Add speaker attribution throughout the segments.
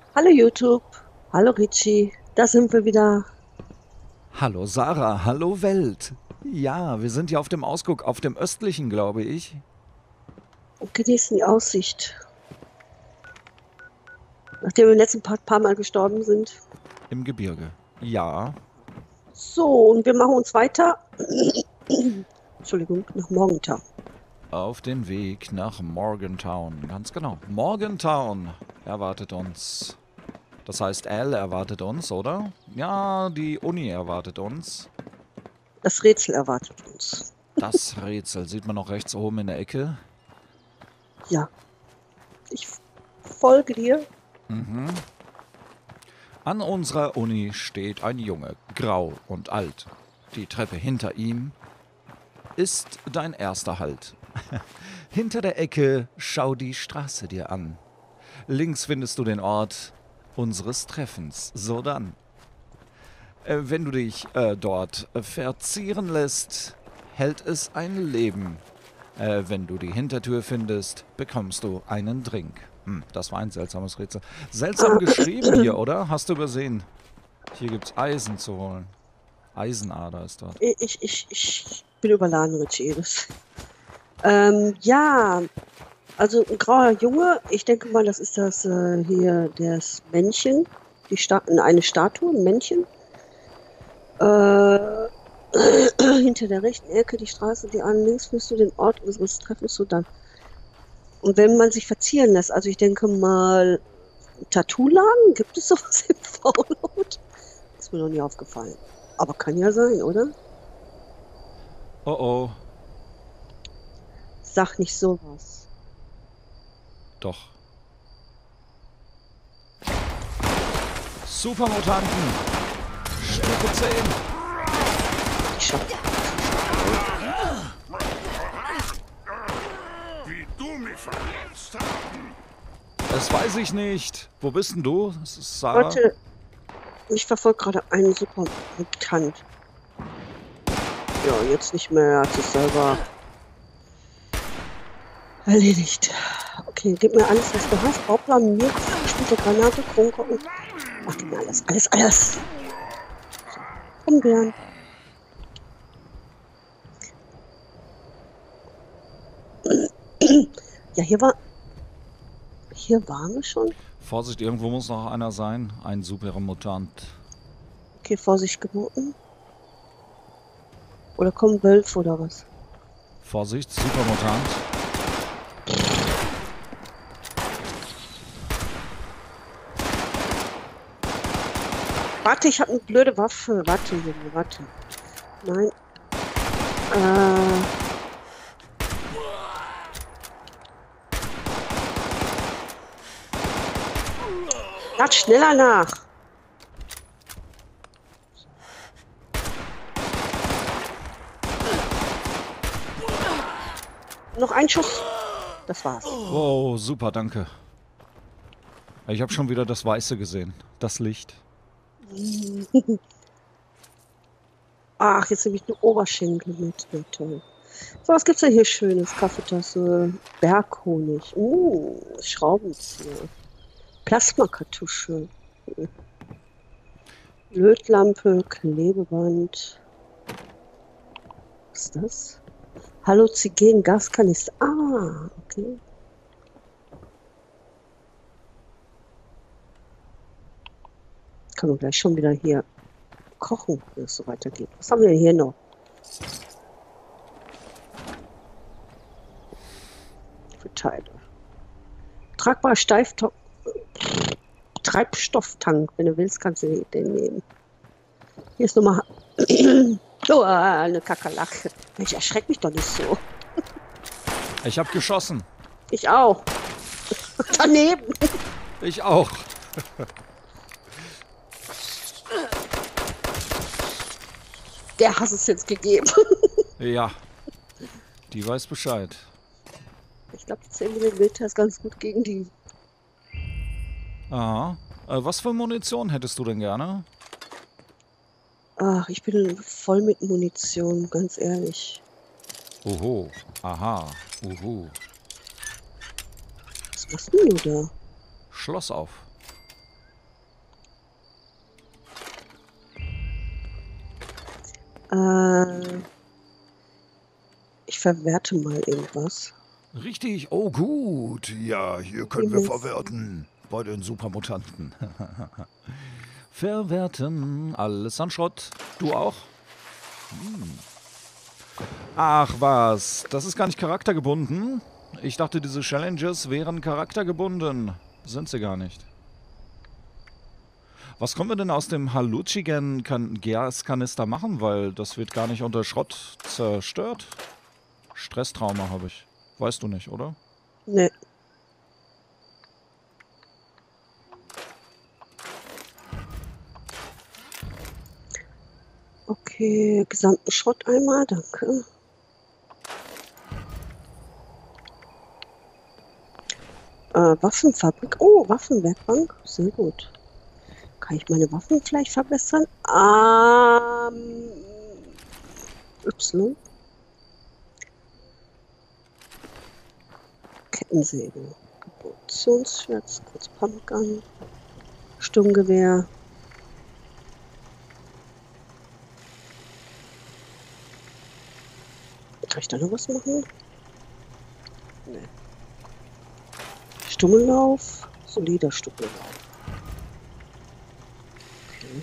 Speaker 1: Hallo YouTube, hallo Richie, da sind wir wieder.
Speaker 2: Hallo Sarah, hallo Welt. Ja, wir sind hier auf dem Ausguck, auf dem östlichen, glaube ich.
Speaker 1: Und genießen die Aussicht. Nachdem wir im letzten paar Mal gestorben sind.
Speaker 2: Im Gebirge. Ja,
Speaker 1: So, und wir machen uns weiter. Entschuldigung, nach Morgenthau.
Speaker 2: auf den Weg nach Morgantown. Ganz genau. Morgantown erwartet uns. Das heißt, Al erwartet uns, oder? Ja, die Uni erwartet uns.
Speaker 1: Das Rätsel erwartet uns.
Speaker 2: Das Rätsel sieht man noch rechts oben in der Ecke.
Speaker 1: Ja, ich folge dir.
Speaker 2: An unserer Uni steht ein Junge, grau und alt. Die Treppe hinter ihm ist dein erster Halt. Hinter der Ecke schau die Straße dir an. Links findest du den Ort unseres Treffens. So dann. Wenn du dich dort verzieren lässt, hält es ein Leben. Wenn du die Hintertür findest, bekommst du einen Drink. Das war ein seltsames Rätsel. Seltsam geschrieben hier, oder? Hast du übersehen? Hier gibt's Eisen zu holen. Eisenader ist dort.
Speaker 1: Ich bin überladen, Richie. Ja, also ein grauer Junge. Ich denke mal, das ist das hier, das Männchen. Eine Statue, ein Männchen. Äh, hinter der rechten Ecke die Straße, die an links findest du den Ort unseres Treffens so dann. Und wenn man sich verzieren lässt, also ich denke mal, Tattoo-Laden, gibt es sowas im Fallout? Ist mir noch nie aufgefallen. Aber kann ja sein, oder?
Speaker 2: Oh oh,
Speaker 1: Sag nicht sowas.
Speaker 2: doch. Supermutanten, Stufe 10.
Speaker 1: Ich schaff.
Speaker 3: Wie du mich verletzt haben.
Speaker 2: Das weiß ich nicht. Wo bist denn du? Das ist Sarah.
Speaker 1: Warte, mich verfolgt gerade ein Supermutant. Ja, jetzt nicht mehr, er hat sich selber erledigt. Okay, gib mir alles, was du hast. Bauplan, mir, gespielte Granate, Kronkorken. Ach, gib mir alles, alles. Komm, Bären. Ja, hier waren wir schon.
Speaker 2: Vorsicht, irgendwo muss noch einer sein. Ein Supermutant.
Speaker 1: Okay, Vorsicht geboten. Oder kommen Wölfe oder was?
Speaker 2: Vorsicht, Supermutant.
Speaker 1: Warte, ich habe eine blöde Waffe. Warte, Junge, warte. Nein. Äh. Lad schneller nach. Noch ein Schuss. Das war's.
Speaker 2: Wow, super, danke. Ich habe schon wieder das Weiße gesehen. Das Licht.
Speaker 1: Ach, jetzt nehme ich eine Oberschenkel mit. Na toll. So, was gibt's denn hier Schönes? Kaffeetasse, Berghonig, Schraubenzieher, Plasmakartusche, Lötlampe, Klebeband. Was ist das? Halogen, Gaskanister. Ah, okay. Kann man gleich schon wieder hier kochen, wenn es so weitergeht. Was haben wir denn hier noch? Für Teile. Tragbarer Treibstofftank. Wenn du willst, kannst du den nehmen. Hier ist nochmal. Oh, eine Kakerlake. Mensch, erschreck mich doch nicht so.
Speaker 2: Ich habe geschossen.
Speaker 1: Ich auch. Daneben.
Speaker 2: Ich auch.
Speaker 1: Der Hass ist jetzt gegeben.
Speaker 2: Ja, die weiß Bescheid.
Speaker 1: Ich glaube, die 10 mm ist ganz gut gegen die.
Speaker 2: Aha. Was für Munition hättest du denn gerne?
Speaker 1: Ach, ich bin voll mit Munition, ganz ehrlich.
Speaker 2: Oho. Aha. Uhu.
Speaker 1: Was machst denn du da?
Speaker 2: Schloss auf.
Speaker 1: Äh, ich verwerte mal irgendwas.
Speaker 2: Richtig, oh gut. Ja, hier können wir verwerten. Bei den Supermutanten. Verwerten, alles an Schrott. Du auch? Ach was, das ist gar nicht charaktergebunden. Ich dachte, diese Challenges wären charaktergebunden. Sind sie gar nicht. Was können wir denn aus dem Haluchigen-Gaskanister machen? Weil das wird gar nicht unter Schrott zerstört. Stresstrauma habe ich. Weißt du nicht, oder?
Speaker 1: Ne. Okay, gesamten Schrotteimer, danke. Waffenfabrik. Oh, Waffenwerkbank. Sehr gut. Kann ich meine Waffen vielleicht verbessern? Y. Kettensäge. Proportionsschwert, kurz Pumpgun. Sturmgewehr. Kann ich da noch was machen? Nee. Stummellauf. Solider Stummellauf. Okay.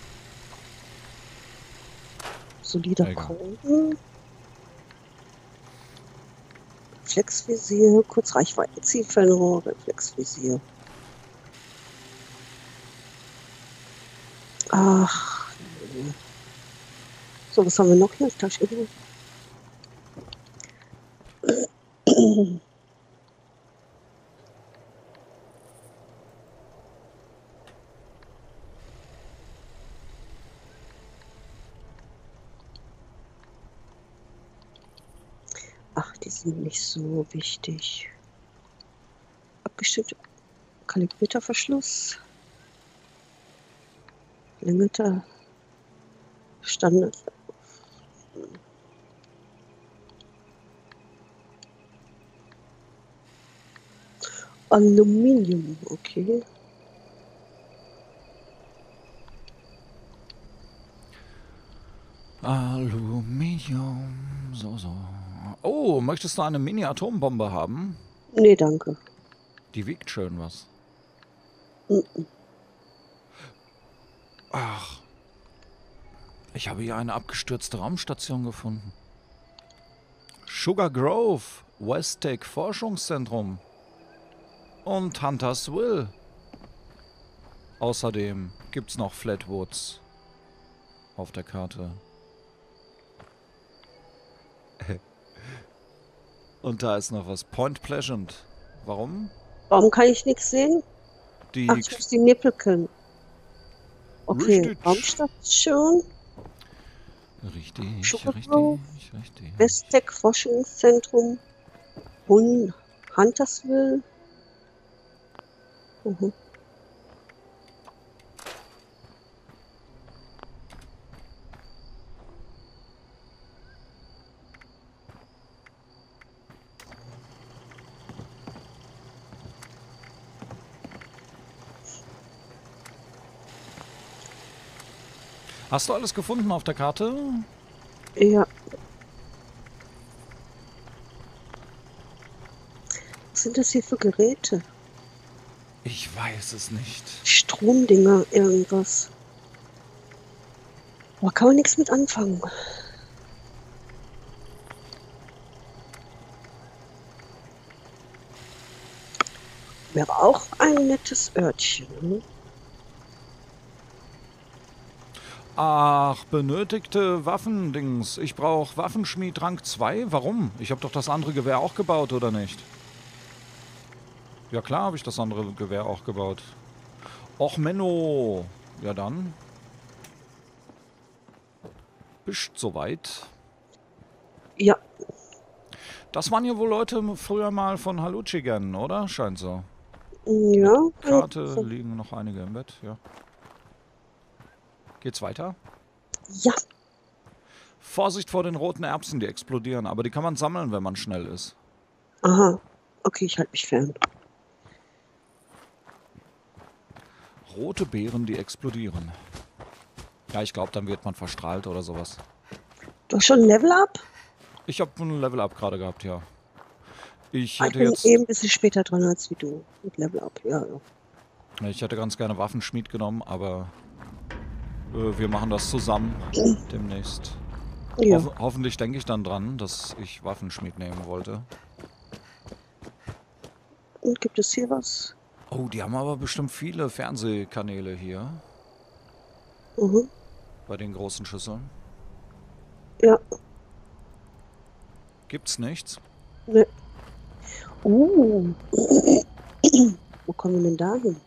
Speaker 1: Solider Kolben. Reflexvisier. Kurzreichweiten Zielfernrohr. Reflexvisier. Ach. Nee. So, was haben wir noch hier? Da irgendwo. Ach, die sind nicht so wichtig. Abgestimmter kalibrierter Verschluss. Verlängerter Standard. Aluminium, okay.
Speaker 2: Aluminium, so. Oh, möchtest du eine Mini-Atombombe haben?
Speaker 1: Nee, danke.
Speaker 2: Die wiegt schön was. Ach. Ich habe hier eine abgestürzte Raumstation gefunden. Sugar Grove, Westtech Forschungszentrum und Hunters Will. Außerdem gibt's noch Flatwoods auf der Karte. Und da ist noch was. Point Pleasant. Warum?
Speaker 1: Warum kann ich nichts sehen?
Speaker 2: Die
Speaker 1: Ach, ich muss die Nippel können. Okay,
Speaker 2: Richtig.
Speaker 1: Raumstation.
Speaker 2: Richtig,
Speaker 1: Sugar
Speaker 2: richtig,
Speaker 1: Grove,
Speaker 2: richtig.
Speaker 1: Westtech Forschungszentrum. Huntersville.
Speaker 2: Hast du alles gefunden auf der Karte?
Speaker 1: Ja. Was sind das hier für Geräte?
Speaker 2: Ich weiß es nicht.
Speaker 1: Stromdinger, irgendwas. Aber kann man nichts mit anfangen. Wäre auch ein nettes Örtchen. Hm?
Speaker 2: Ach, benötigte Waffendings. Ich brauche Waffenschmied Rang 2. Warum? Ich habe doch das andere Gewehr auch gebaut, oder nicht? Ja klar habe ich das andere Gewehr auch gebaut. Och, Menno. Ja dann. Bist soweit.
Speaker 1: Ja.
Speaker 2: Das waren ja wohl Leute früher mal von Haluchigen, oder? Scheint so.
Speaker 1: Ja.
Speaker 2: Karte liegen noch einige im Bett, ja. Geht's weiter?
Speaker 1: Ja.
Speaker 2: Vorsicht vor den roten Erbsen, die explodieren. Aber die kann man sammeln, wenn man schnell ist.
Speaker 1: Aha. Okay, ich halte mich fern.
Speaker 2: Rote Beeren, die explodieren. Ja, ich glaube, dann wird man verstrahlt oder sowas.
Speaker 1: Du hast schon ein Level up?
Speaker 2: Ich habe ein Level-Up gerade gehabt, ja. Ich
Speaker 1: Ich
Speaker 2: hätte
Speaker 1: bin
Speaker 2: jetzt...
Speaker 1: eben ein bisschen später dran als wie du mit Level up. Ja, ja.
Speaker 2: Ich hätte ganz gerne Waffenschmied genommen, aber wir machen das zusammen demnächst.
Speaker 1: Ja.
Speaker 2: Hoffentlich denke ich dann dran, dass ich Waffenschmied nehmen wollte.
Speaker 1: Und gibt es hier was?
Speaker 2: Oh, die haben aber bestimmt viele Fernsehkanäle hier
Speaker 1: Mhm.
Speaker 2: bei den großen Schüsseln.
Speaker 1: Ja.
Speaker 2: Gibt's nichts?
Speaker 1: Ne. Wo kommen wir denn da hin?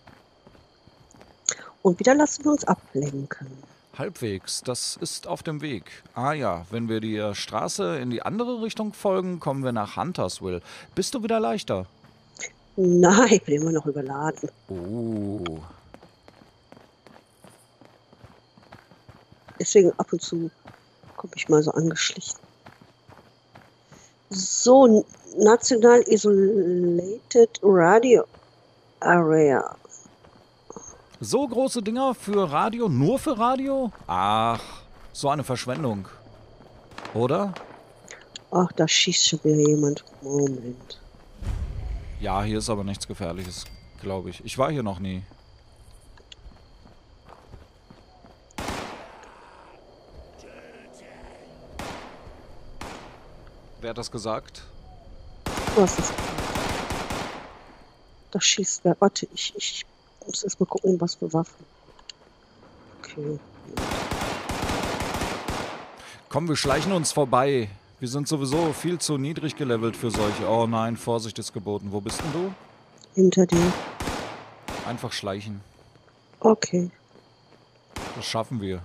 Speaker 1: Und wieder lassen wir uns ablenken.
Speaker 2: Halbwegs, das ist auf dem Weg. Ah ja, wenn wir die Straße in die andere Richtung folgen, kommen wir nach Huntersville. Bist du wieder leichter?
Speaker 1: Nein, ich bin immer noch überladen.
Speaker 2: Oh,
Speaker 1: Deswegen ab und zu komme ich mal so angeschlichen. So, National Isolated Radio Area.
Speaker 2: so große Dinger für Radio? Nur für Radio? Ach, so eine Verschwendung. Oder?
Speaker 1: Ach, da schießt schon wieder jemand. Moment.
Speaker 2: Ja, hier ist aber nichts Gefährliches, glaube ich. Ich war hier noch nie. Wer hat das gesagt?
Speaker 1: Was ist das? Da schießt wer. Warte, ich muss erst mal gucken, was für Waffen. Okay.
Speaker 2: Komm, wir schleichen uns vorbei. Wir sind sowieso viel zu niedrig gelevelt für solche. Oh nein, Vorsicht ist geboten. Wo bist denn du?
Speaker 1: Hinter dir.
Speaker 2: Einfach schleichen.
Speaker 1: Okay.
Speaker 2: Das schaffen wir.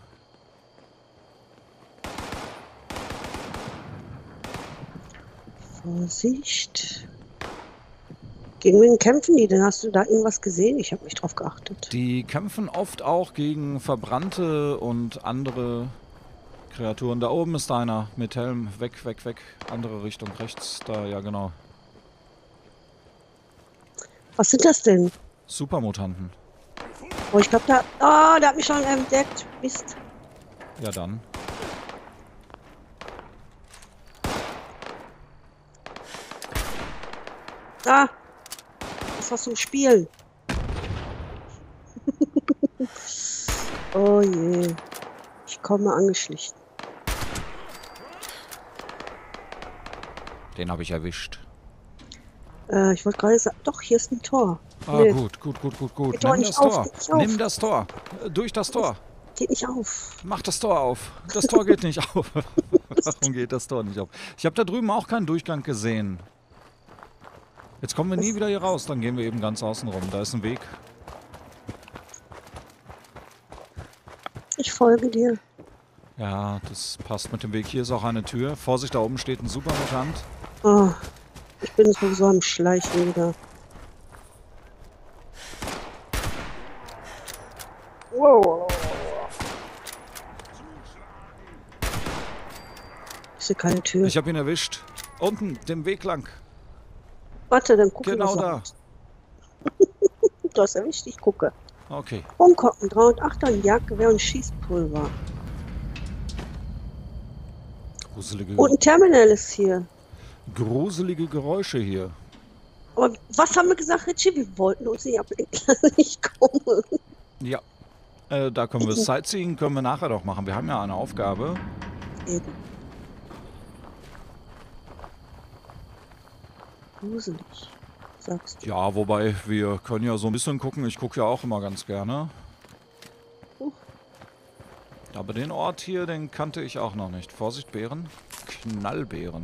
Speaker 1: Vorsicht. Gegen wen kämpfen die denn? Hast du da irgendwas gesehen? Ich habe nicht drauf geachtet.
Speaker 2: Die kämpfen oft auch gegen Verbrannte und andere Kreaturen. Da oben ist einer mit Helm. Weg, weg, weg. Andere Richtung, rechts. Da, ja genau.
Speaker 1: Was sind das denn?
Speaker 2: Supermutanten.
Speaker 1: Oh, ich glaube, da. Oh, der hat mich schon entdeckt. Mist.
Speaker 2: Ja dann.
Speaker 1: Da. Was hast du im Spiel? Oh je. Ich komme angeschlichen.
Speaker 2: Den habe ich erwischt.
Speaker 1: Ich wollte gerade sagen. Doch, hier ist ein Tor.
Speaker 2: Ah,
Speaker 1: Nee,
Speaker 2: gut, gut, gut, gut, gut.
Speaker 1: geht doch
Speaker 2: Nimm
Speaker 1: nicht
Speaker 2: das
Speaker 1: auf,
Speaker 2: Tor.
Speaker 1: geht nicht auf.
Speaker 2: Nimm das Tor. Durch das Tor.
Speaker 1: Geht nicht auf.
Speaker 2: Mach das Tor auf. Das Tor geht nicht auf. Warum geht das Tor nicht auf? Ich habe da drüben auch keinen Durchgang gesehen. Jetzt kommen wir nie wieder hier raus. Dann gehen wir eben ganz außen rum. Da ist ein Weg.
Speaker 1: Ich folge dir.
Speaker 2: Ja, das passt mit dem Weg. Hier ist auch eine Tür. Vorsicht, da oben steht ein Supermutant.
Speaker 1: Oh, ich bin sowieso am Schleichen wieder. Wow. Ich sehe keine Tür.
Speaker 2: Ich habe ihn erwischt. Unten, dem Weg lang.
Speaker 1: Warte, dann gucke
Speaker 2: Genau
Speaker 1: ich was
Speaker 2: da.
Speaker 1: aus. Du hast erwischt, ich gucke.
Speaker 2: Okay.
Speaker 1: Umgucken, 308er, Jagdgewehr und Schießpulver.
Speaker 2: Gruselige,
Speaker 1: Und ein Terminal ist hier.
Speaker 2: gruselige Geräusche hier.
Speaker 1: Aber was haben wir gesagt, Richie? Wir wollten uns nicht ablenken lassen. Ich komme.
Speaker 2: Ja. Da können wir Sightseeing können wir nachher doch machen. Wir haben ja eine Aufgabe.
Speaker 1: Eben. Gruselig, sagst du.
Speaker 2: Ja, wobei wir können ja so ein bisschen gucken. Ich gucke ja auch immer ganz gerne.
Speaker 1: Huch.
Speaker 2: Aber den Ort hier, den kannte ich auch noch nicht. Vorsicht, Bären. Knallbären.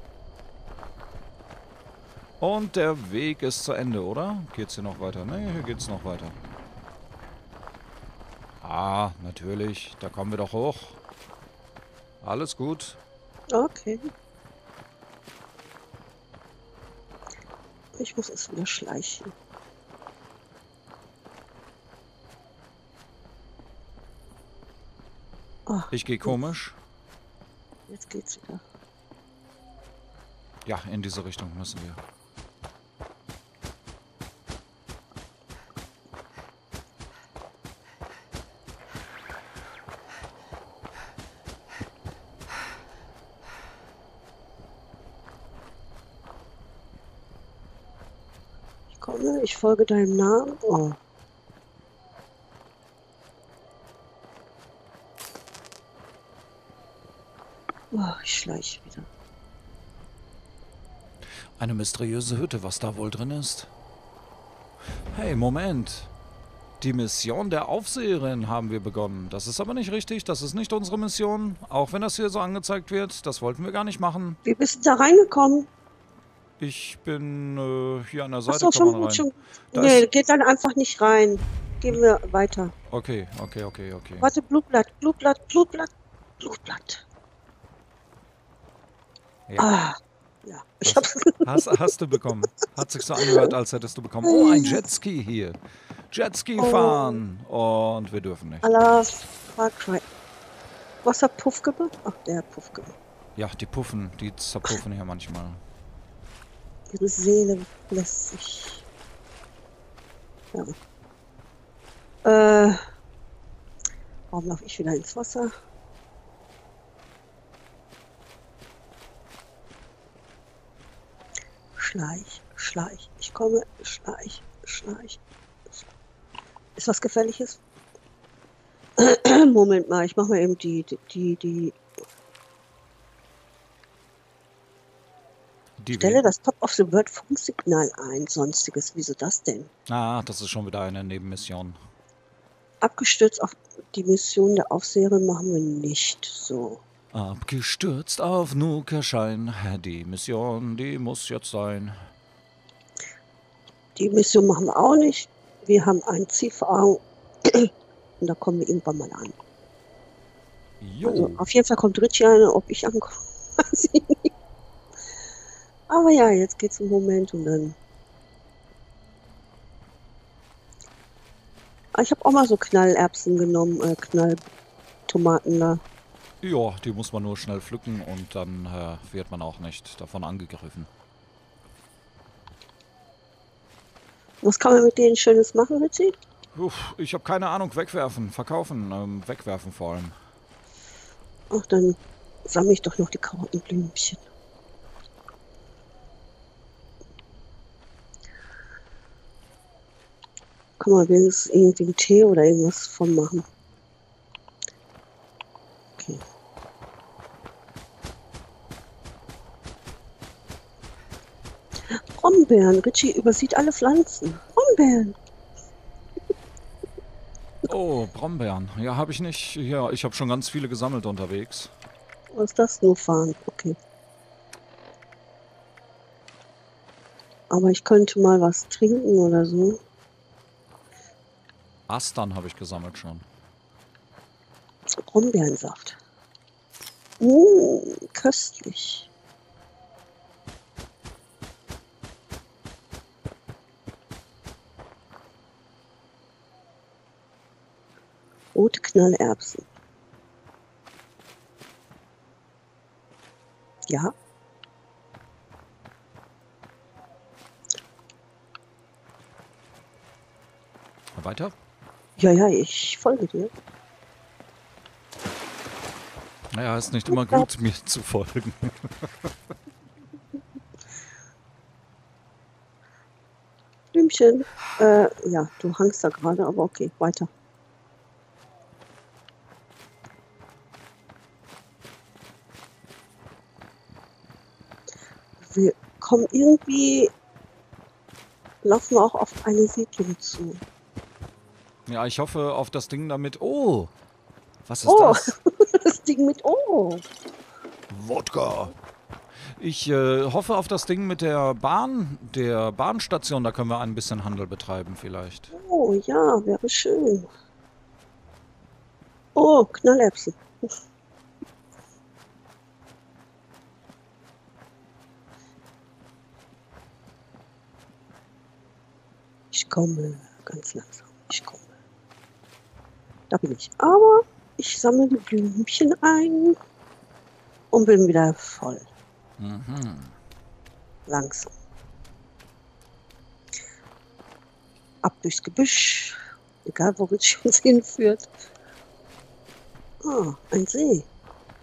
Speaker 2: Und der Weg ist zu Ende, oder? Geht's hier noch weiter? Ne, hier geht's noch weiter. Ah, natürlich. Da kommen wir doch hoch. Alles gut.
Speaker 1: Okay. Ich muss es wieder schleichen. Ah,
Speaker 2: Ich gehe komisch.
Speaker 1: jetzt geht's wieder.
Speaker 2: Ja, in diese Richtung müssen wir.
Speaker 1: Komme, ich folge deinem Namen. Oh. Oh, ich schleiche wieder.
Speaker 2: Eine mysteriöse Hütte, was da wohl drin ist? Hey, Moment. Die Mission der Aufseherin haben wir begonnen. Das ist aber nicht richtig, das ist nicht unsere Mission. Auch wenn das hier so angezeigt wird, das wollten wir gar nicht machen.
Speaker 1: Wie bist du da reingekommen?
Speaker 2: Ich bin hier an der
Speaker 1: Ach
Speaker 2: Seite,
Speaker 1: so,
Speaker 2: kann
Speaker 1: schon
Speaker 2: man
Speaker 1: gut,
Speaker 2: rein.
Speaker 1: schon.
Speaker 2: Da
Speaker 1: Nee,
Speaker 2: ist...
Speaker 1: geht dann einfach nicht rein. Gehen wir weiter.
Speaker 2: Okay.
Speaker 1: Warte, Blutblatt, Blutblatt, Blutblatt, Blutblatt.
Speaker 2: Ja.
Speaker 1: Ah, ja. Ich hab's.
Speaker 2: Hast du bekommen. Hat sich so angehört, als hättest du bekommen. Oh, ein Jetski hier. Jetski fahren. Und wir dürfen nicht.
Speaker 1: Allah, Far Cry. Was hat Puff gemacht? Ach, der hat Puff gemacht.
Speaker 2: Ja, die puffen, die zerpuffen hier manchmal.
Speaker 1: Ihre Seele lässt sich. Ja. Warum laufe ich wieder ins Wasser? Schleich. Ich komme, schleich. Ist was Gefährliches? Moment mal, ich mache mal eben die Stelle das Top of the World Funksignal ein, sonstiges. Wieso das denn?
Speaker 2: Ah, das ist schon wieder eine Nebenmission.
Speaker 1: Abgestürzt auf die Mission der Aufseherin machen wir nicht so.
Speaker 2: Abgestürzt auf Nukerschein. Die Mission, die muss jetzt sein.
Speaker 1: Die Mission machen wir auch nicht. Wir haben ein Ziel vor Augen. Und da kommen wir irgendwann mal an.
Speaker 2: Jo.
Speaker 1: Also auf jeden Fall kommt Richie an, ob ich ankomme, weiß ich nicht. Aber ja, jetzt geht's im Moment und dann. Ich habe auch mal so Knallerbsen genommen, Knalltomaten da.
Speaker 2: Ja, die muss man nur schnell pflücken und dann wird man auch nicht davon angegriffen.
Speaker 1: Was kann man mit denen Schönes machen, Richie?
Speaker 2: Uff, ich habe keine Ahnung. Wegwerfen, verkaufen, wegwerfen vor allem.
Speaker 1: Ach, dann sammle ich doch noch die Karottenblümchen. Kann man wenigstens irgendwie einen Tee oder irgendwas von machen. Okay. Brombeeren. Richie übersieht alle Pflanzen. Brombeeren.
Speaker 2: Oh, Brombeeren. Ja, habe ich nicht. Ja, ich habe schon ganz viele gesammelt unterwegs.
Speaker 1: Was ist das nur fahren? Okay. Aber ich könnte mal was trinken oder so.
Speaker 2: Astern habe ich gesammelt schon.
Speaker 1: Brombeerensaft. Köstlich. Rote Knallerbsen. Ja.
Speaker 2: Weiter?
Speaker 1: Ja, ich folge dir.
Speaker 2: Naja, ist nicht immer gut, mir zu folgen.
Speaker 1: Blümchen. Ja, du hangst da gerade, aber okay, weiter. Wir kommen irgendwie, laufen wir auch auf eine Siedlung zu.
Speaker 2: Ja, ich hoffe auf das Ding damit. Oh! Was ist
Speaker 1: Oh,
Speaker 2: das?
Speaker 1: das Ding mit Oh.
Speaker 2: Wodka. Ich hoffe auf das Ding mit der Bahnstation. Da können wir ein bisschen Handel betreiben vielleicht.
Speaker 1: Oh, ja, wäre schön. Oh, Knallerbsen. Ich komme ganz langsam. Ich komme. Da bin ich. Aber ich sammle die Blümchen ein und bin wieder voll.
Speaker 2: Mhm.
Speaker 1: Langsam. Ab durchs Gebüsch. Egal, wo es uns hinführt. Ah, ein See.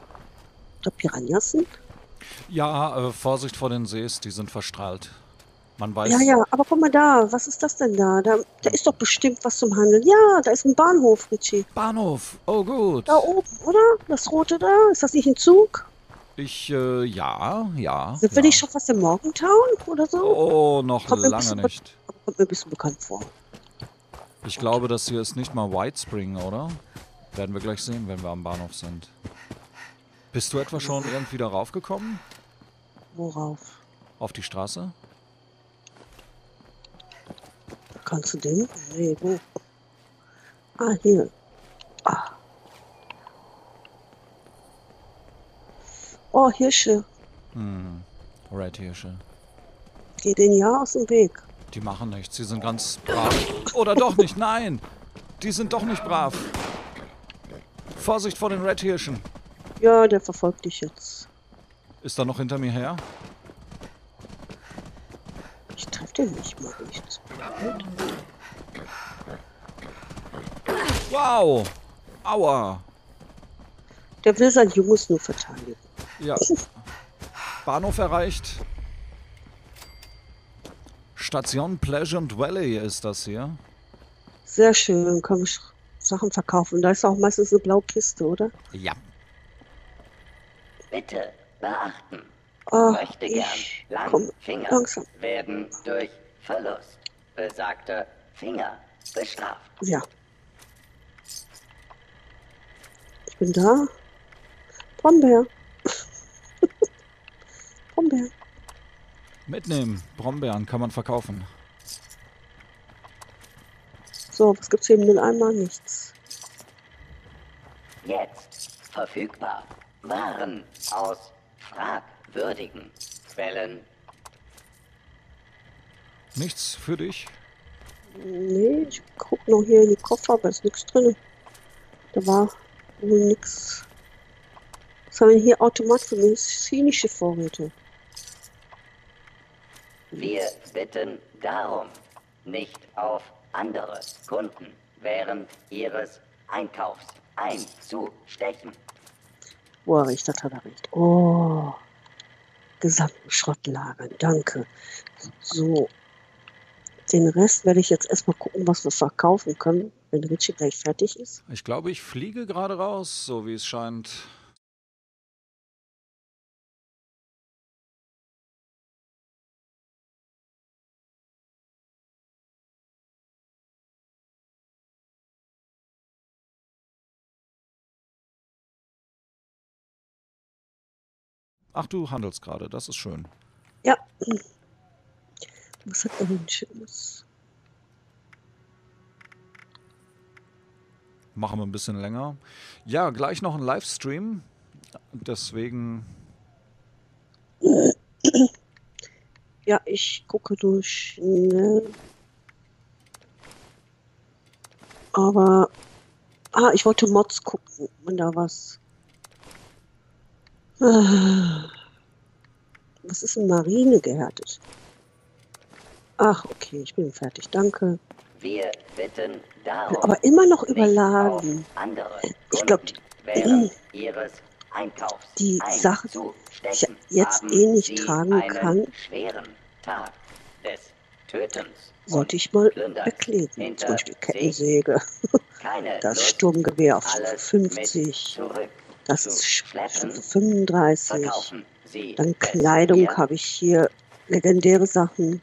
Speaker 1: Da Piranhas sind.
Speaker 2: Ja, Vorsicht vor den Sees, die sind verstrahlt. Man
Speaker 1: Ja,
Speaker 2: weiß,
Speaker 1: ja, aber guck mal da, was ist das denn da? Da ist doch bestimmt was zum Handeln. Ja, da ist ein Bahnhof, Richie.
Speaker 2: Bahnhof. Oh
Speaker 1: Da
Speaker 2: gut.
Speaker 1: oben, oder? Das rote da, ist das nicht ein Zug?
Speaker 2: Ja, ja,
Speaker 1: Sind wir nicht
Speaker 2: ja.
Speaker 1: schon fast im Morgentown oder so?
Speaker 2: Oh, noch
Speaker 1: Kommt mir ein
Speaker 2: lange
Speaker 1: bisschen,
Speaker 2: nicht.
Speaker 1: kommt mir ein bisschen bekannt vor.
Speaker 2: Ich glaube, das hier ist nicht mal White Spring, oder? Werden wir gleich sehen, wenn wir am Bahnhof sind. Bist du etwa schon irgendwie darauf gekommen?
Speaker 1: Worauf?
Speaker 2: Auf die Straße?
Speaker 1: Kannst du den? Nee, wo? Ah, hier. Ah. Oh, Hirsche.
Speaker 2: Red Hirsche.
Speaker 1: Geh den ja aus dem Weg.
Speaker 2: Die machen nichts, sie sind ganz brav. Oder doch nicht, nein! Die sind doch nicht brav. Vorsicht vor den Red Hirschen.
Speaker 1: Ja, der verfolgt dich jetzt.
Speaker 2: Ist er noch hinter mir her?
Speaker 1: Ich treffe den nicht mal, wenn ich das blöd.
Speaker 2: Wow! Aua!
Speaker 1: Der will sein Junges nur verteidigen.
Speaker 2: Ja. Bahnhof erreicht. Station Pleasant Valley ist das hier.
Speaker 1: Sehr schön, kann ich Sachen verkaufen. Da ist auch meistens eine blaue Kiste, oder?
Speaker 2: Ja.
Speaker 4: Bitte beachten.
Speaker 1: Ah,
Speaker 4: Möchte gern
Speaker 1: komm,
Speaker 4: Langfinger
Speaker 1: langsam.
Speaker 4: werden durch Verlust besagter Finger bestraft.
Speaker 1: Ja. Ich bin da. Brombeer. Brombeer.
Speaker 2: Mitnehmen. Brombeeren kann man verkaufen.
Speaker 1: So, was gibt's hier im Mülleimer? Nichts.
Speaker 4: Jetzt verfügbar. Waren aus fragwürdigen Quellen.
Speaker 2: Nichts für dich?
Speaker 1: Nee, ich guck noch hier in die Koffer, aber ist nichts drin. Da war wohl nichts. Was haben wir hier? Automat für medizinische Vorräte.
Speaker 4: Wir bitten darum, nicht auf andere Kunden während ihres Einkaufs einzustechen.
Speaker 1: Boah, recht, das hat er recht. Oh, gesamten Schrottlager, danke. So, den Rest werde ich jetzt erstmal gucken, was wir verkaufen können, wenn Richie gleich fertig ist.
Speaker 2: Ich glaube, ich fliege gerade raus, so wie es scheint. Ach, du handelst gerade, das ist schön.
Speaker 1: Ja. Was hat er denn Schönes?
Speaker 2: Machen wir ein bisschen länger. Ja, gleich noch ein Livestream. Deswegen,
Speaker 1: Ja, ich gucke durch schnell. Aber, ich wollte Mods gucken, wenn da was. Was ist denn Marine gehärtet? Ach, okay, ich bin fertig, danke.
Speaker 4: Wir bitten darum,
Speaker 1: Aber immer noch
Speaker 4: nicht
Speaker 1: überladen.
Speaker 4: auf andere
Speaker 1: Ich glaub,
Speaker 4: Kunden während ihres Einkaufs
Speaker 1: Die Sache, die ich
Speaker 4: einzustechen.
Speaker 1: jetzt
Speaker 4: Haben
Speaker 1: eh nicht
Speaker 4: Sie
Speaker 1: tragen
Speaker 4: einen
Speaker 1: kann,
Speaker 4: schweren Tag des Tötens
Speaker 1: sollte
Speaker 4: und
Speaker 1: ich mal
Speaker 4: Plünderns
Speaker 1: wegkleben.
Speaker 4: hinter
Speaker 1: Zum Beispiel
Speaker 4: sich.
Speaker 1: Kettensäge,
Speaker 4: Keine
Speaker 1: das
Speaker 4: Lust,
Speaker 1: Sturmgewehr auf Stufe
Speaker 4: alles
Speaker 1: 50,
Speaker 4: mit zurück
Speaker 1: das
Speaker 4: zu
Speaker 1: ist
Speaker 4: schleppen.
Speaker 1: Stufe 35.
Speaker 4: Verkaufen Sie
Speaker 1: Dann
Speaker 4: es
Speaker 1: Kleidung
Speaker 4: mir?
Speaker 1: habe ich hier, legendäre Sachen,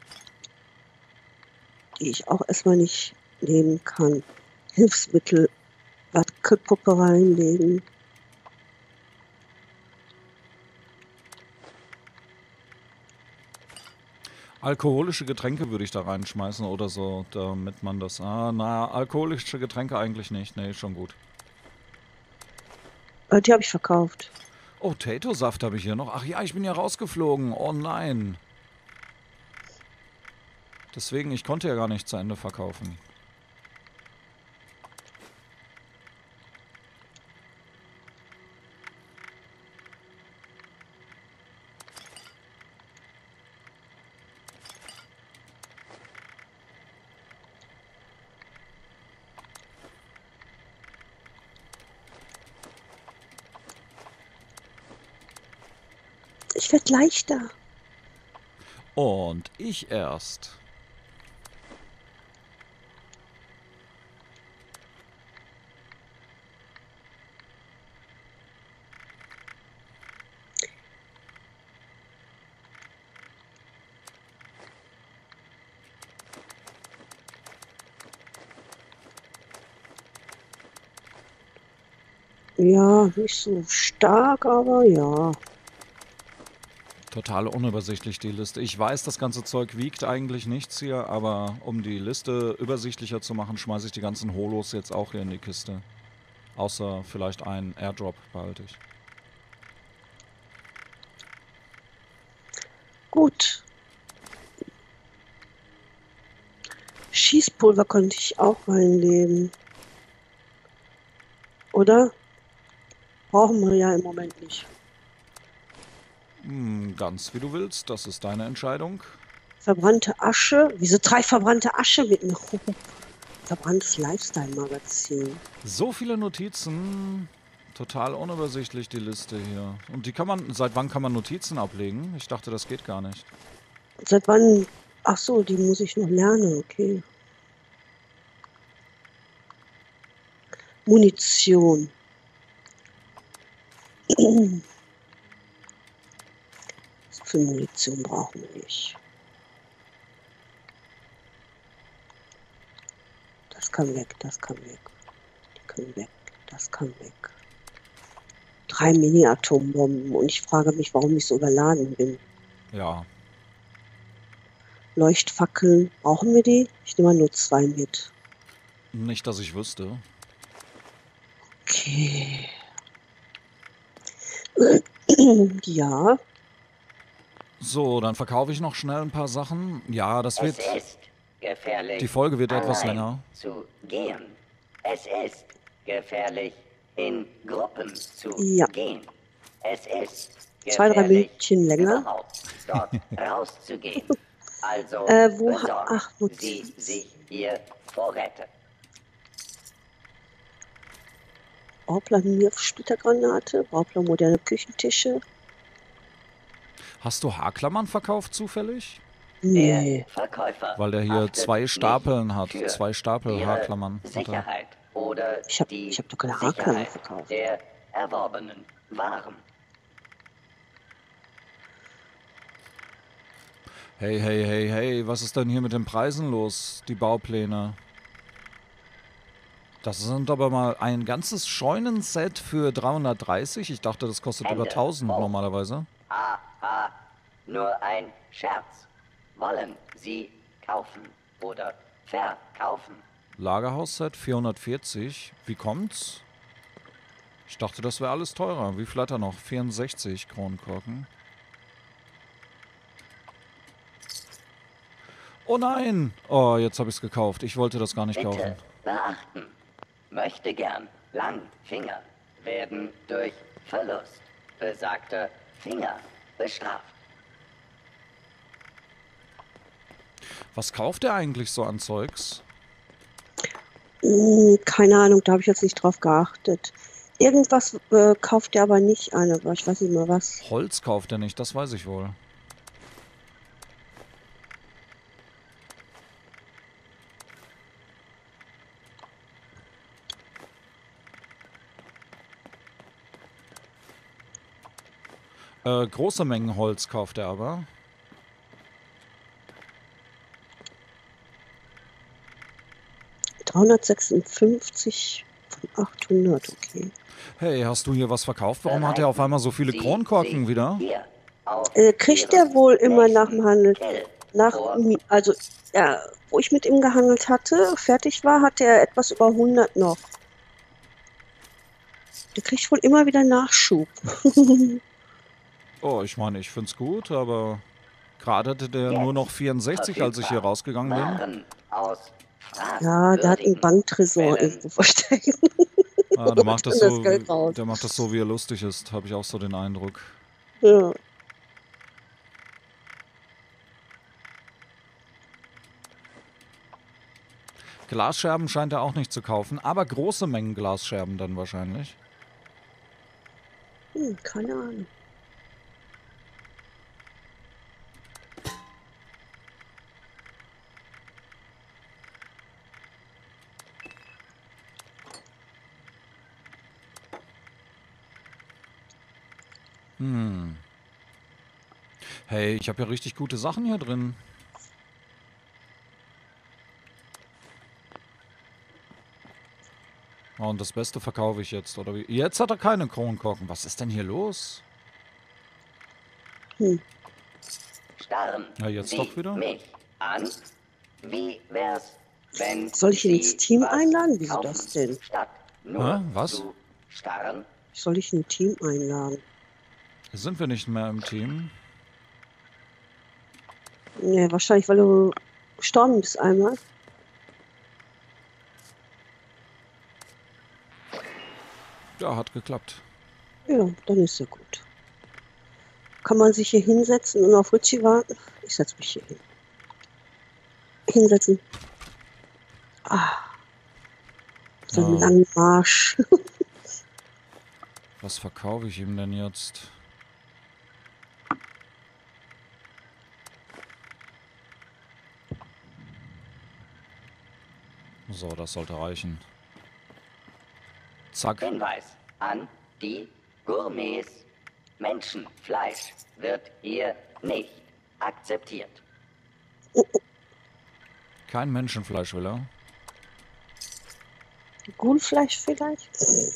Speaker 1: die ich auch erstmal nicht nehmen kann. Hilfsmittel, Wackelpuppe reinlegen.
Speaker 2: alkoholische Getränke würde ich da reinschmeißen oder so, damit man das... na, alkoholische Getränke eigentlich nicht. Nee, schon gut.
Speaker 1: Die habe ich verkauft.
Speaker 2: Oh, Tato-Saft habe ich hier noch. Ach ja, ich bin ja rausgeflogen. Oh nein. Deswegen, ich konnte ja gar nicht zu Ende verkaufen.
Speaker 1: Ich werde leichter.
Speaker 2: Und ich erst.
Speaker 1: Ja, nicht so stark, aber ja.
Speaker 2: Total unübersichtlich die Liste. Ich weiß, das ganze Zeug wiegt eigentlich nichts hier, aber um die Liste übersichtlicher zu machen, schmeiße ich die ganzen Holos jetzt auch hier in die Kiste. Außer vielleicht einen Airdrop behalte ich.
Speaker 1: Gut. Schießpulver könnte ich auch reinlegen. Oder? Brauchen wir ja im Moment nicht.
Speaker 2: Ganz wie du willst, das ist deine Entscheidung.
Speaker 1: Verbrannte Asche. Wieso 3 verbrannte Asche mit mir? Verbranntes Lifestyle-Magazin.
Speaker 2: So viele Notizen, total unübersichtlich die Liste hier. Und die kann man, seit wann kann man Notizen ablegen? Ich dachte, das geht gar nicht.
Speaker 1: Seit wann? Ach so, die muss ich noch lernen, okay. Munition. So viel Munition brauchen wir nicht. Das kann weg, das kann weg. Die können weg, das kann weg. 3 Mini-Atombomben und ich frage mich, warum ich so überladen bin.
Speaker 2: Ja,
Speaker 1: Leuchtfackeln, brauchen wir die? Ich nehme mal nur 2 mit.
Speaker 2: nicht, dass ich wüsste.
Speaker 1: Okay. Ja,
Speaker 2: So, dann verkaufe ich noch schnell ein paar Sachen. Ja, das wird.
Speaker 4: Es ist gefährlich.
Speaker 2: Die Folge wird etwas
Speaker 4: allein
Speaker 2: länger.
Speaker 4: zu gehen. Es ist gefährlich, in Gruppen zu
Speaker 1: Ja.
Speaker 4: gehen. Es ist
Speaker 1: 2, 3
Speaker 4: gefährlich,
Speaker 1: Minütchen länger.
Speaker 4: überhaupt dort rauszugehen. Also
Speaker 1: wo-
Speaker 4: besorgen
Speaker 1: ach, wo-
Speaker 4: Sie sich Ihr Vorräte.
Speaker 1: Bauplan-Splittergranate, Bauplan moderne Küchentische.
Speaker 2: Hast du Haarklammern verkauft zufällig?
Speaker 1: Nee.
Speaker 4: Der Verkäufer
Speaker 2: Weil der hier
Speaker 4: haftet
Speaker 2: 2 Stapeln
Speaker 4: nicht
Speaker 2: hat.
Speaker 4: für
Speaker 2: 2 Stapel
Speaker 4: Ihre
Speaker 2: Haarklammern. hat er.
Speaker 4: Sicherheit oder
Speaker 1: Ich hab
Speaker 4: die
Speaker 1: doch keine Haarklammern
Speaker 4: Sicherheit
Speaker 1: verkauft.
Speaker 4: der erworbenen Waren.
Speaker 2: Hey, hey, hey, hey, was ist denn hier mit den Preisen los? Die Baupläne. Das sind aber mal ein ganzes Scheunenset für 330. Ich dachte, das kostet über
Speaker 4: Hände
Speaker 2: 1000
Speaker 4: hoch.
Speaker 2: normalerweise.
Speaker 4: Haha, nur ein Scherz. Wollen Sie kaufen oder verkaufen?
Speaker 2: Lagerhausset 440. Wie kommt's? Ich dachte, das wäre alles teurer. Wie viel hat er noch? 64 Kronkorken. Oh nein! Oh, jetzt habe ich es gekauft. Ich wollte das gar nicht kaufen.
Speaker 4: Bitte beachten. Möchte gern Langfinger werden durch Verlust besagter Finger bestraft.
Speaker 2: Was kauft er eigentlich so an Zeugs?
Speaker 1: Keine Ahnung, da habe ich jetzt nicht drauf geachtet. Irgendwas kauft er aber nicht ein, aber ich weiß nicht mehr was.
Speaker 2: Holz kauft er nicht, das weiß ich wohl. Große Mengen Holz kauft er aber.
Speaker 1: $356 von 800, okay.
Speaker 2: Hey, hast du hier was verkauft? Warum hat er auf einmal so viele
Speaker 4: Sie
Speaker 2: Kronkorken
Speaker 4: sich
Speaker 2: wieder?
Speaker 4: hier auf
Speaker 1: Kriegt
Speaker 4: Ihren
Speaker 1: er wohl immer nach
Speaker 4: nächsten
Speaker 1: dem Handel,
Speaker 4: Kill
Speaker 1: nach,
Speaker 4: vor.
Speaker 1: also, ja, wo ich mit ihm gehandelt hatte, fertig war, hatte er etwas über 100 noch. Der kriegt wohl immer wieder Nachschub.
Speaker 2: Oh, ich meine, ich find's gut, aber gerade hatte der nur noch 64, als ich hier rausgegangen bin.
Speaker 4: Waren aus
Speaker 1: Ja, der hat einen
Speaker 4: fragwürdigen
Speaker 1: Banktresor
Speaker 4: Quellen
Speaker 1: irgendwo versteckt.
Speaker 2: Ah, der macht das
Speaker 1: dann
Speaker 2: so,
Speaker 1: das Geld raus.
Speaker 2: der macht das so, wie er lustig ist, habe ich auch so den Eindruck.
Speaker 1: Ja.
Speaker 2: Glasscherben scheint er auch nicht zu kaufen, aber große Mengen Glasscherben dann wahrscheinlich.
Speaker 1: Keine Ahnung.
Speaker 2: Hey, ich habe ja richtig gute Sachen hier drin. Oh, und das Beste verkaufe ich jetzt, oder wie? Jetzt hat er keine Kronkorken. Was ist denn hier los?
Speaker 4: Starren
Speaker 2: Ja, jetzt
Speaker 4: Sie
Speaker 2: doch wieder?
Speaker 4: mich an. Wie wär's, wenn
Speaker 1: Soll ich ihn ins
Speaker 4: Sie
Speaker 1: Team
Speaker 4: was
Speaker 1: einladen? Wieso
Speaker 4: kaufen,
Speaker 1: das denn?
Speaker 4: statt nur
Speaker 2: Was?
Speaker 4: zu starren?
Speaker 1: Soll ich ein Team einladen?
Speaker 2: Sind wir nicht mehr im Team?
Speaker 1: Nee, wahrscheinlich, weil du gestorben bist einmal.
Speaker 2: Ja, hat geklappt.
Speaker 1: Ja, dann ist ja gut. Kann man sich hier hinsetzen und auf Richie warten? Ich setze mich hier hin. Hinsetzen. So einen
Speaker 2: Ja.
Speaker 1: langen Marsch.
Speaker 2: Was verkaufe ich ihm denn jetzt? So, das sollte reichen. Zack.
Speaker 4: Hinweis an die Gourmets. Menschenfleisch wird hier nicht akzeptiert.
Speaker 2: Kein Menschenfleisch will er.
Speaker 1: Gulfleisch vielleicht?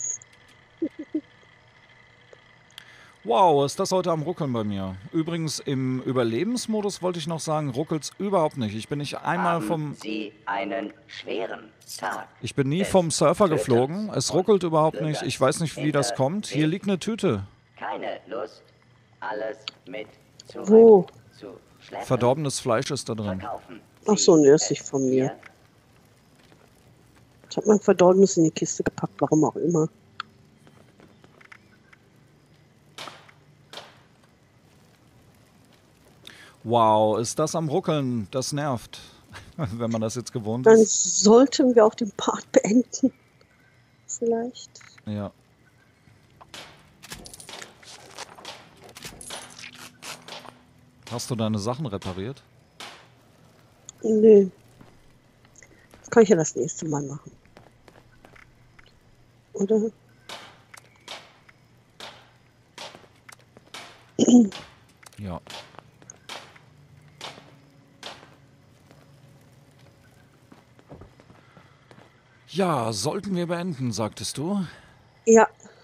Speaker 2: Wow, ist das heute am Ruckeln bei mir. Übrigens, im Überlebensmodus wollte ich noch sagen, ruckelt's überhaupt nicht. Ich bin nicht einmal
Speaker 4: Haben
Speaker 2: vom...
Speaker 4: Sie einen schweren Tag.
Speaker 2: Ich bin nie
Speaker 4: des
Speaker 2: vom Surfer
Speaker 4: Tötens
Speaker 2: geflogen. Es
Speaker 4: und
Speaker 2: ruckelt überhaupt nicht.
Speaker 4: Plünderns
Speaker 2: Ich weiß nicht, wie das kommt. Hier
Speaker 4: hinter
Speaker 2: liegt eine Tüte.
Speaker 4: Keine Lust, alles mit zurück
Speaker 1: Wo?
Speaker 4: zu schleppen.
Speaker 2: Verdorbenes Fleisch ist da drin.
Speaker 4: Verkaufen
Speaker 1: Ach so,
Speaker 4: Sie
Speaker 1: ne, ist
Speaker 4: es
Speaker 1: nicht von mir.
Speaker 4: hier.
Speaker 1: Ich habe mein Verdorbenes in die Kiste gepackt, warum auch immer.
Speaker 2: Wow, ist das am Ruckeln. Das nervt. Wenn man das jetzt gewohnt
Speaker 1: Dann
Speaker 2: ist.
Speaker 1: sollten wir auch den Part beenden. Vielleicht.
Speaker 2: Ja. Hast du deine Sachen repariert?
Speaker 1: Nö. Das kann ich ja das nächste Mal machen. Oder?
Speaker 2: Ja. Ja, sollten wir beenden, sagtest du?
Speaker 1: Ja.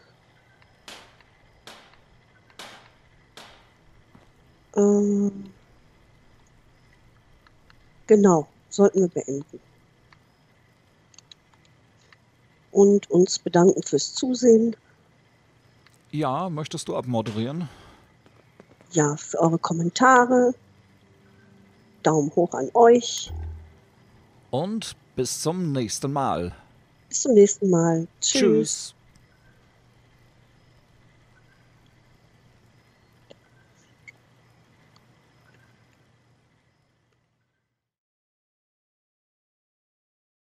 Speaker 1: Genau, sollten wir beenden. Und uns bedanken fürs Zusehen.
Speaker 2: Ja, möchtest du abmoderieren?
Speaker 1: Ja, für eure Kommentare. Daumen hoch an euch.
Speaker 2: Und bis zum nächsten Mal.
Speaker 1: Bis zum nächsten Mal. Tschüss.
Speaker 2: Tschüss.